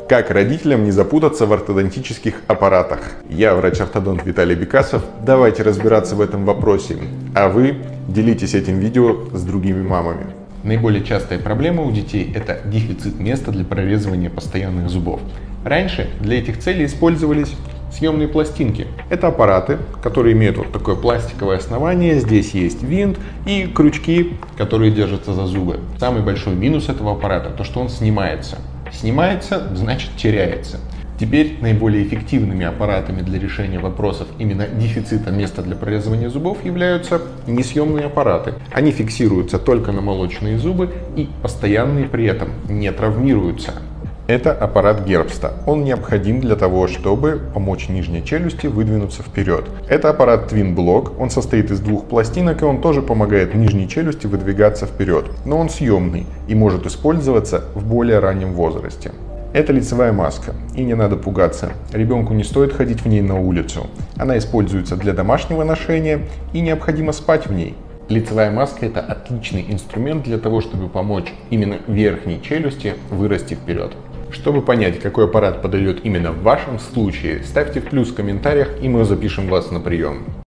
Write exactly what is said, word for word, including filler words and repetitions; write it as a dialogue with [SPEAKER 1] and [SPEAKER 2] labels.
[SPEAKER 1] Как родителям не запутаться в ортодонтических аппаратах? Я врач-ортодонт Виталий Бекасов. Давайте разбираться в этом вопросе. А вы делитесь этим видео с другими мамами.
[SPEAKER 2] Наиболее частая проблема у детей – это дефицит места для прорезывания постоянных зубов. Раньше для этих целей использовались съемные пластинки. Это аппараты, которые имеют вот такое пластиковое основание. Здесь есть винт и крючки, которые держатся за зубы. Самый большой минус этого аппарата – то, что он снимается. Снимается, значит теряется. Теперь наиболее эффективными аппаратами для решения вопросов именно дефицита места для прорезывания зубов являются несъемные аппараты. Они фиксируются только на молочные зубы и постоянные при этом не травмируются.
[SPEAKER 1] Это аппарат Гербста. Он необходим для того, чтобы помочь нижней челюсти выдвинуться вперед. Это аппарат Twin Block. Он состоит из двух пластинок, и он тоже помогает нижней челюсти выдвигаться вперед. Но он съемный и может использоваться в более раннем возрасте. Это лицевая маска, и не надо пугаться. Ребенку не стоит ходить в ней на улицу. Она используется для домашнего ношения, и необходимо спать в ней.
[SPEAKER 2] Лицевая маска – это отличный инструмент для того, чтобы помочь именно верхней челюсти вырасти вперед. Чтобы понять, какой аппарат подойдет именно в вашем случае, ставьте в плюс в комментариях, и мы запишем вас на прием.